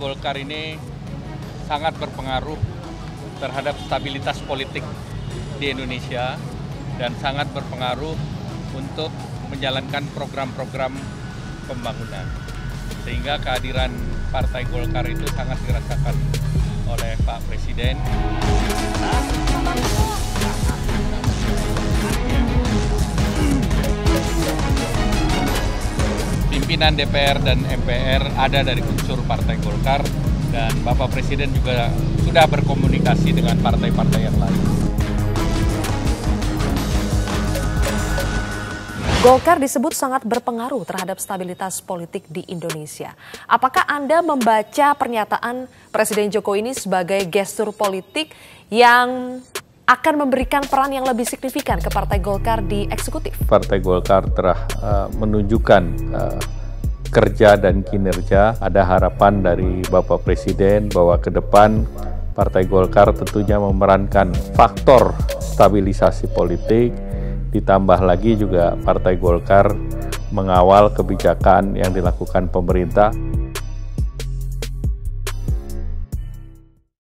Golkar ini sangat berpengaruh terhadap stabilitas politik di Indonesia dan sangat berpengaruh untuk menjalankan program-program pembangunan. Sehingga kehadiran Partai Golkar itu sangat dirasakan oleh Pak Presiden. Pimpinan DPR dan MPR ada dari unsur Partai Golkar dan Bapak Presiden juga sudah berkomunikasi dengan partai-partai yang lain. Golkar disebut sangat berpengaruh terhadap stabilitas politik di Indonesia. Apakah Anda membaca pernyataan Presiden Jokowi ini sebagai gestur politik yang akan memberikan peran yang lebih signifikan ke Partai Golkar di eksekutif? Partai Golkar telah menunjukkan kerja dan kinerja. Ada harapan dari Bapak Presiden bahwa ke depan Partai Golkar tentunya memerankan faktor stabilisasi politik. Ditambah lagi juga Partai Golkar mengawal kebijakan yang dilakukan pemerintah.